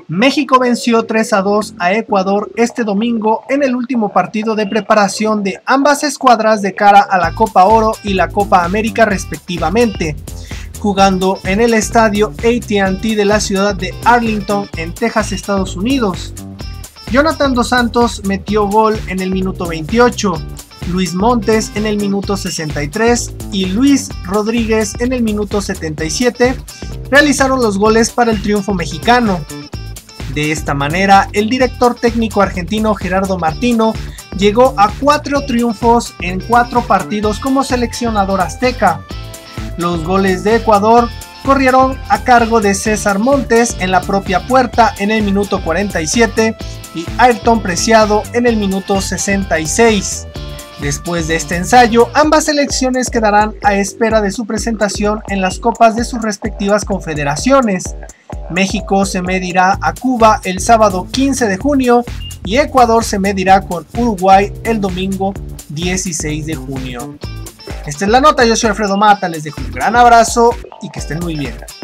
México venció 3-2 a Ecuador este domingo en el último partido de preparación de ambas escuadras de cara a la Copa Oro y la Copa América respectivamente, jugando en el estadio AT&T de la ciudad de Arlington en Texas, Estados Unidos. Jonathan Dos Santos metió gol en el minuto 28, Luis Montes en el minuto 63 y Luis Rodríguez en el minuto 77 realizaron los goles para el triunfo mexicano. De esta manera, el director técnico argentino Gerardo Martino llegó a 4 triunfos en 4 partidos como seleccionador azteca. Los goles de Ecuador corrieron a cargo de César Montes en la propia puerta en el minuto 47 y Ayrton Preciado en el minuto 66. Después de este ensayo, ambas selecciones quedarán a espera de su presentación en las copas de sus respectivas confederaciones. México se medirá a Cuba el sábado 15 de junio y Ecuador se medirá con Uruguay el domingo 16 de junio. Esta es la nota, yo soy Alfredo Mata, les dejo un gran abrazo y que estén muy bien.